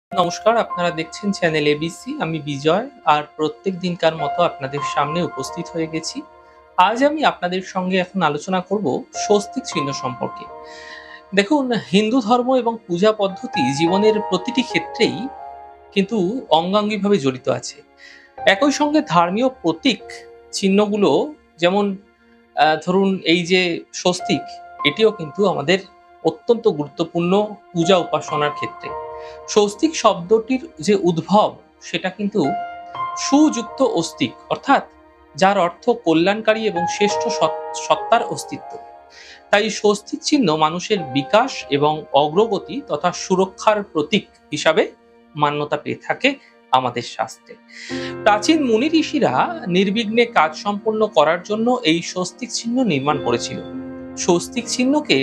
নমস্কার, আপনারা দেখছেন চ্যানেল এবিসি। আমি বিজয়, আর প্রত্যেক দিনকার মতো আপনাদের সামনে উপস্থিত হয়ে গেছি। আজ আমি আপনাদের সঙ্গে এখন আলোচনা করব স্বস্তিক চিহ্ন সম্পর্কে। দেখুন, হিন্দু ধর্ম এবং পূজা পদ্ধতি জীবনের প্রতিটি ক্ষেত্রেই কিন্তু অঙ্গাঙ্গিভাবে জড়িত আছে। একই সঙ্গে ধর্মীয় প্রতীক চিহ্নগুলো, যেমন ধরুন এই যে স্বস্তিক, এটিও কিন্তু আমাদের অত্যন্ত গুরুত্বপূর্ণ পূজা উপাসনার ক্ষেত্রে। স্বস্তিক শব্দটির যে উদ্ভব, সেটা কিন্তু সুযুক্ত অস্তিক, অর্থাৎ যার অর্থ কল্যাণকারী এবং শ্রেষ্ঠ সত্তার অস্তিত্ব। তাই স্বস্তিক চিহ্ন মানুষের বিকাশ এবং অগ্রগতি তথা সুরক্ষার প্রতীক হিসাবে মান্যতা পেয়ে থাকে আমাদের শাস্ত্রে। প্রাচীন মুনি ঋষিরা নির্বিঘ্নে কাজ সম্পন্ন করার জন্য এই স্বস্তিক চিহ্ন নির্মাণ করেছিল। স্বস্তিক চিহ্নকে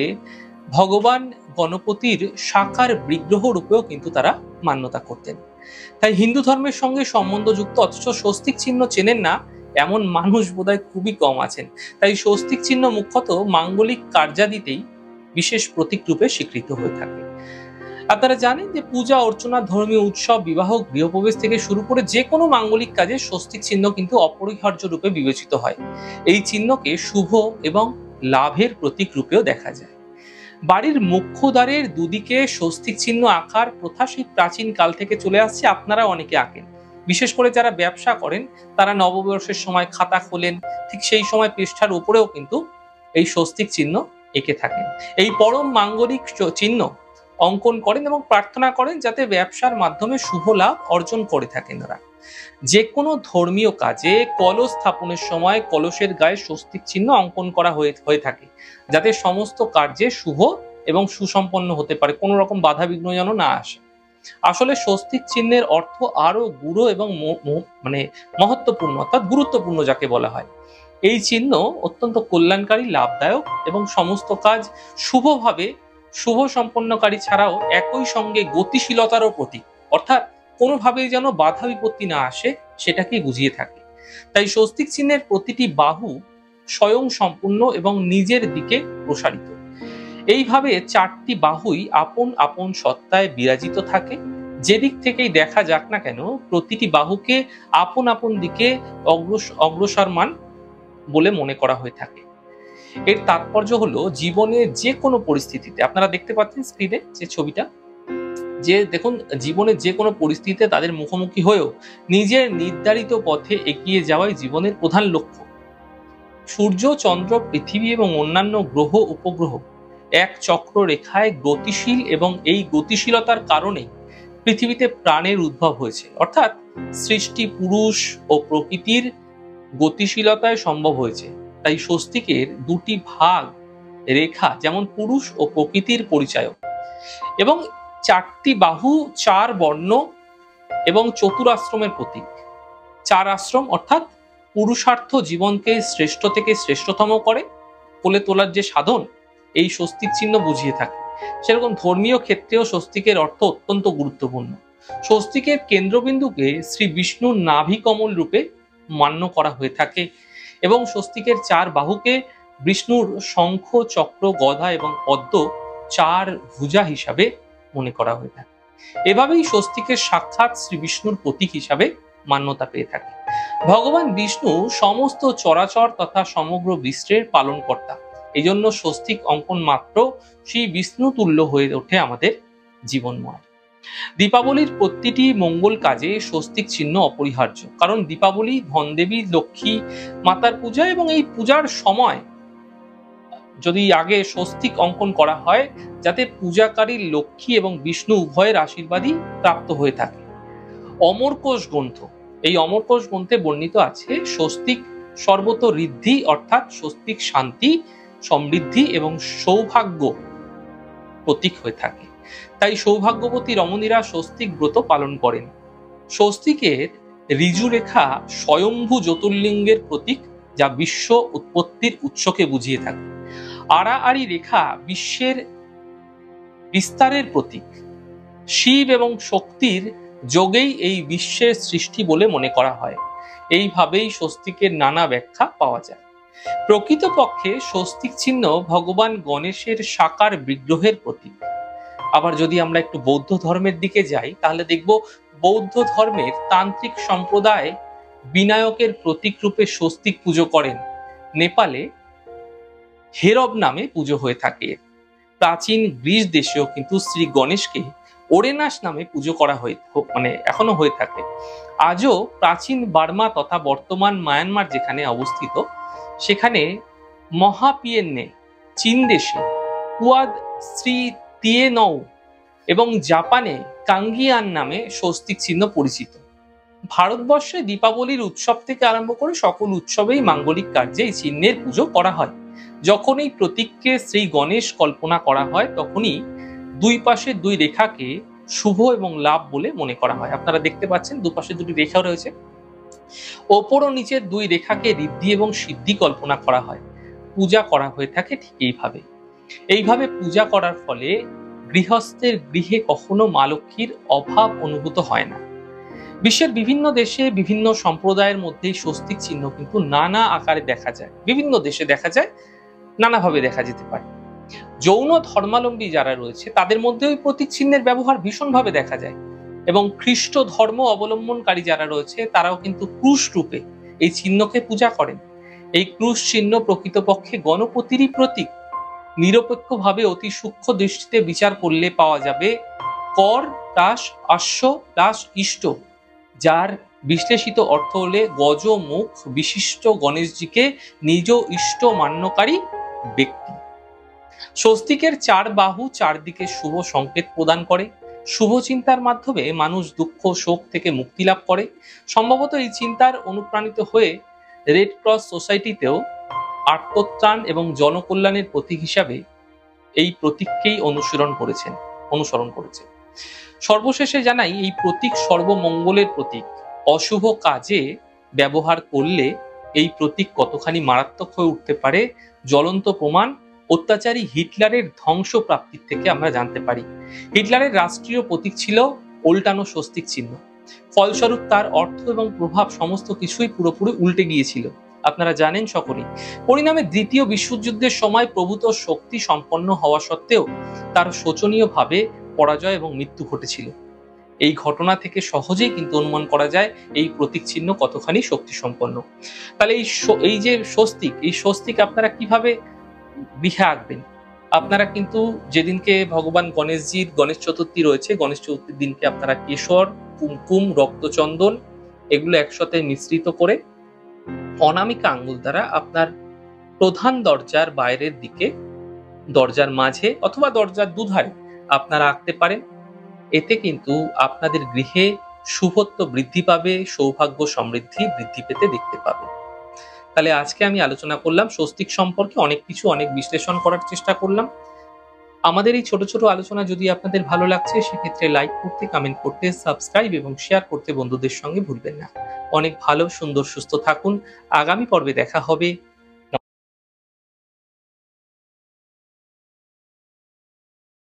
ভগবান গণপতির সাকার বিগ্রহ রূপেও কিন্তু তারা মান্যতা করতেন। তাই হিন্দু ধর্মের সঙ্গে সম্বন্ধযুক্ত অথচ স্বস্তিক চিহ্ন চেনেন না এমন মানুষ বোধহয় খুবই কম আছেন। তাই স্বস্তিক চিহ্ন মুখ্যত মাঙ্গলিক কার্যাদিতেই বিশেষ প্রতীক রূপে স্বীকৃত হয়ে থাকে। আপনারা জানেন যে পূজা অর্চনা, ধর্মীয় উৎসব, বিবাহ, গৃহপ্রবেশ থেকে শুরু করে যে কোনো মাঙ্গলিক কাজে স্বস্তিক চিহ্ন কিন্তু অপরিহার্য রূপে বিবেচিত হয়। এই চিহ্নকে শুভ এবং লাভের প্রতীক রূপেও দেখা যায়। বাড়ির মুখ্য দ্বারের দুদিকে স্বস্তিক চিহ্ন আঁকার প্রথা সেই প্রাচীন কাল থেকে চলে আসছে। আপনারা অনেকে আঁকেন, বিশেষ করে যারা ব্যবসা করেন তারা নববর্ষের সময় খাতা খোলেন, ঠিক সেই সময় পৃষ্ঠার উপরেও কিন্তু এই স্বস্তিক চিহ্ন এঁকে থাকেন। এই পরম মাঙ্গলিক চিহ্ন অঙ্কন করেন এবং প্রার্থনা করেন যাতে ব্যবসার মাধ্যমে শুভ লাভ অর্জন করে থাকেন তারা। যে কোনো ধর্মীয় কাজে কলস স্থাপনের সময় কলসের গায়ে স্বস্তিক চিহ্ন অঙ্কন করা হয়ে থাকে, যাতে সমস্ত কার্যে শুভ এবং সুসম্পন্ন হতে পারে, কোনো রকম বাধা বিঘ্ন যেন না আসে। আসলে স্বস্তিক চিহ্নের অর্থ আরো গূঢ় এবং মহত্বপূর্ণ, অর্থাৎ গুরুত্বপূর্ণ যাকে বলা হয়। এই চিহ্ন অত্যন্ত কল্যাণকারী, লাভদায়ক এবং সমস্ত কাজ শুভভাবে শুভ সম্পন্নকারী ছাড়াও একই সঙ্গে গতিশীলতারও প্রতীক, অর্থাৎ কোনোভাবেই যেন বাধা বিপত্তি না আসে সেটাকেই বুঝিয়ে থাকে। তাই স্বস্তিক চিহ্নের প্রতিটি বাহু স্বয়ং সম্পূর্ণ এবং নিজের দিকে প্রসারিত। এইভাবে চারটি বাহুই আপন আপন সত্তায় বিরাজিত থাকে। যেদিক থেকেই দেখা যাক না কেন, প্রতিটি বাহুকে আপন আপন দিকে অগ্রসরমান বলে মনে করা হয়ে থাকে। এর তাৎপর্য হলো জীবনের যে কোনো পরিস্থিতিতে, আপনারা দেখতে পাচ্ছেন স্ক্রিনে যে ছবিটা, যে দেখুন জীবনের যে কোনো পরিস্থিতিতে তাদের মুখোমুখি হয়েও নিজের নির্ধারিত পথে এগিয়ে যাওয়াই জীবনের প্রধান লক্ষ্য। সূর্য, চন্দ্র, পৃথিবী এবং অন্যান্য গ্রহ উপগ্রহ এক চক্র রেখায় গতিশীল এবং এই গতিশীলতার কারণে পৃথিবীতে প্রাণের উদ্ভব হয়েছে, অর্থাৎ সৃষ্টি পুরুষ ও প্রকৃতির গতিশীলতায় সম্ভব হয়েছে। তাই স্বস্তিকের দুটি ভাগ রেখা যেমন পুরুষ ও প্রকৃতির পরিচায়ক, এবং চারটি বাহু চার বর্ণ এবং চতুরাশ্রমের প্রতীক। চার আশ্রম অর্থাৎ পুরুষার্থ জীবনকে শ্রেষ্ঠ থেকে শ্রেষ্ঠতম করে কোলে তোলার যে সাধন, এই স্বস্তিক চিহ্ন বুঝিয়ে থাকে। সেরকম ধর্মীয় ক্ষেত্রেও স্বস্তিকের অর্থ অত্যন্ত গুরুত্বপূর্ণ। স্বস্তিকের কেন্দ্রবিন্দুকে শ্রী বিষ্ণুর নাভি কমল রূপে মান্য করা হয়ে থাকে এবং স্বস্তিকের চার বাহুকে বিষ্ণুর শঙ্খ, চক্র, গদা এবং পদ্ম চার ভুজা হিসাবে মনে করা হয়ে থাকে। এভাবেই স্বস্তিকের সাক্ষাৎ শ্রী বিষ্ণুর প্রতীক হিসাবে মান্যতা পেয়ে থাকে। ভগবান বিষ্ণু সমস্ত চরাচর তথা সমগ্র বিশ্বের পালনকর্তা। এই জন্য স্বস্তিক অঙ্কন মাত্র সেই বিষ্ণু তুল্য হয়ে ওঠে আমাদের জীবনময়। দীপাবলির প্রতিটি মঙ্গল কাজে স্বস্তিক চিহ্ন অপরিহার্য, কারণ দীপাবলি ধনদেবী লক্ষ্মী মাতার পূজা, এবং এই পূজার সময় যদি আগে স্বস্তিক অঙ্কন করা হয় যাতে পূজাকারী লক্ষ্মী এবং বিষ্ণু উভয়ের আশীর্বাদই প্রাপ্ত হয়ে থাকে। অমরকোষ গ্রন্থ, এই অমরকোষ গ্রন্থে বর্ণিত আছে স্বস্তিক সর্বত ঋদ্ধি, অর্থাৎ স্বস্তিক শান্তি, সমৃদ্ধি এবং সৌভাগ্য প্রতীক হয়ে থাকে। তাই সৌভাগ্যবতী রমণীরা স্বস্তিক ব্রত পালন করেন। স্বস্তিকের ঋজুরেখা স্বয়ম্ভু জ্যোতির্লিঙ্গের প্রতীক, যা বিশ্ব উৎপত্তির উৎসকে বুঝিয়ে থাকে। আড়াআড়ি রেখা বিশ্বের বিস্তারের প্রতীক। শিব এবং শক্তির যোগেই এই বিশ্বের সৃষ্টি বলে মনে করা হয়। এইভাবেই স্বস্তিকের নানা ব্যাখ্যা পাওয়া যায়। প্রকৃতপক্ষে স্বস্তিক চিহ্ন ভগবান গণেশের সাকার বিগ্রহের প্রতীক। আবার যদি আমরা একটু বৌদ্ধ ধর্মের দিকে যাই তাহলে দেখব বৌদ্ধ ধর্মের তান্ত্রিক সম্প্রদায় বিনায়কের প্রতীক রূপে স্বস্তিক পুজো করেন। নেপালে হেরব নামে পুজো হয়ে থাকে। প্রাচীন গ্রিস দেশেও কিন্তু শ্রী গণেশকে ওরেনাস নামে পুজো করা এখনো হয়ে থাকে। আজও প্রাচীন বার্মা তথা বর্তমান মায়ানমার যেখানে অবস্থিত সেখানে মহাপিয়েন্নে, চীন দেশে কুয়াদ শ্রী তিয়েনৌ এবং জাপানে কাঙ্গিয়ান নামে স্বস্তিক চিহ্ন পরিচিত। ভারতবর্ষে দীপাবলির উৎসব থেকে আরম্ভ করে সকল উৎসবেই মাঙ্গলিক কার্যে এই চিহ্নের পুজো করা হয়। যখন এই প্রতীককে শ্রী গণেশ কল্পনা করা হয় তখনই দুই পাশে দুই রেখাকে শুভ এবং লাভ বলে মনে করা হয়। আপনারা দেখতে পাচ্ছেন দুপাশে দুটি রেখা রয়েছে, ওপর ও নিচের দুই রেখাকে ঋদ্ধি এবং সিদ্ধি কল্পনা করা হয়। পূজা করা হয়ে থাকে ঠিক এইভাবে পূজা করার ফলে গৃহস্থের গৃহে কখনো মা লক্ষ্মীর অভাব অনুভূত হয় না। বিশ্বের বিভিন্ন দেশে বিভিন্ন সম্প্রদায়ের মধ্যে স্বস্তিক চিহ্ন কিন্তু নানা আকারে দেখা যায়, বিভিন্ন দেশে দেখা যায়, নানাভাবে দেখা যেতে পারে। যৌন ধর্মাবলম্বী যারা রয়েছে তাদের মধ্যে ওই প্রতীক চিহ্নের ব্যবহার ভীষণভাবে দেখা যায় এবং খ্রিস্ট ধর্ম অবলম্বনকারী যারা রয়েছে তারাও কিন্তু ক্রুশ রূপে এই চিহ্নকে পূজা করেন। এই ক্রুশ চিহ্ন প্রকৃতপক্ষে গণপতিরই প্রতীক। নিরপেক্ষভাবে অতি সূক্ষ্ম দৃষ্টিতে বিচার করলে পাওয়া যাবে কর প্লাস আশ্ব প্লাস ইষ্ট, যার বিশ্লেষিত অর্থ হলে গজ মুখ বিশিষ্ট গণেশজিকে নিজ ইষ্ট মান্যকারী ব্যক্তি। স্বস্তিকের চার বাহু চারদিকে শুভ সংকেত প্রদান করে। শুভ চিন্তার মাধ্যমে মানুষ দুঃখ শোক থেকে মুক্তি লাভ করে। সম্ভবত এই চিন্তার অনুপ্রাণিত হয়ে রেড ক্রস সোসাইটিতেও আত্মত্রাণ এবং জনকল্যাণের প্রতীক হিসাবে এই প্রতীককেই অনুসরণ করেছে। সর্বশেষে জানাই এই প্রতীক সর্বমঙ্গলের প্রতীক। অশুভ কাজে ব্যবহার করলে এই প্রতীক কতখানি মারাত্মক হয়ে উঠতে পারে জ্বলন্ত প্রমাণ অত্যাচারী হিটলারের ধ্বংস প্রাপ্তির থেকে আমরা জানতে পারি। হিটলারের রাষ্ট্রীয় প্রতীক ছিল উল্টানো স্বস্তিক চিহ্ন। ফলস্বরূপ তার অর্থ এবং প্রভাব সমস্ত কিছুই পুরোপুরি উল্টে গিয়েছিল, আপনারা জানেন সকলেই। পরিণামে দ্বিতীয় বিশ্বযুদ্ধের সময় প্রভূত শক্তি সম্পন্ন হওয়া সত্ত্বেও তার শোচনীয়ভাবে পরাজয় এবং মৃত্যু ঘটেছিল। এই ঘটনা থেকে সহজেই কিন্তু অনুমান করা যায় এই প্রতীক চিহ্ন কতখানি শক্তি সম্পন্ন। তাহলে এই যে স্বস্তিক আপনারা কিভাবে গৃহে আঁকবেন? আপনারা কিন্তু যেদিনকে ভগবান গণেশজির গণেশ চতুর্থী রয়েছে, গণেশ চতুর্থীর দিনকে আপনারা কেশর, কুমকুম, রক্তচন্দন এগুলো একসাথে মিশ্রিত করে অনামিকা আঙ্গুল দ্বারা আপনার প্রধান দরজার বাইরের দিকে, দরজার মাঝে অথবা দরজার দুধারে আপনারা আঁকতে পারেন। এতে কিন্তু আপনাদের গৃহে শুভত্ব বৃদ্ধি পাবে, সৌভাগ্য সমৃদ্ধি বৃদ্ধি পেতে দেখতে পাবে। তাহলে আজকে আমি আলোচনা করলাম স্বস্তিক সম্পর্কে, অনেক বিশ্লেষণ করার চেষ্টা করলাম। আমাদের এই ছোট ছোট আলোচনা যদি আপনাদের ভালো লাগছে সেক্ষেত্রে লাইক করতে, কমেন্ট করতে, সাবস্ক্রাইব এবং শেয়ার করতে বন্ধুদের সঙ্গে ভুলবেন না। অনেক ভালো, সুন্দর, সুস্থ থাকুন। আগামী পর্বে দেখা হবে।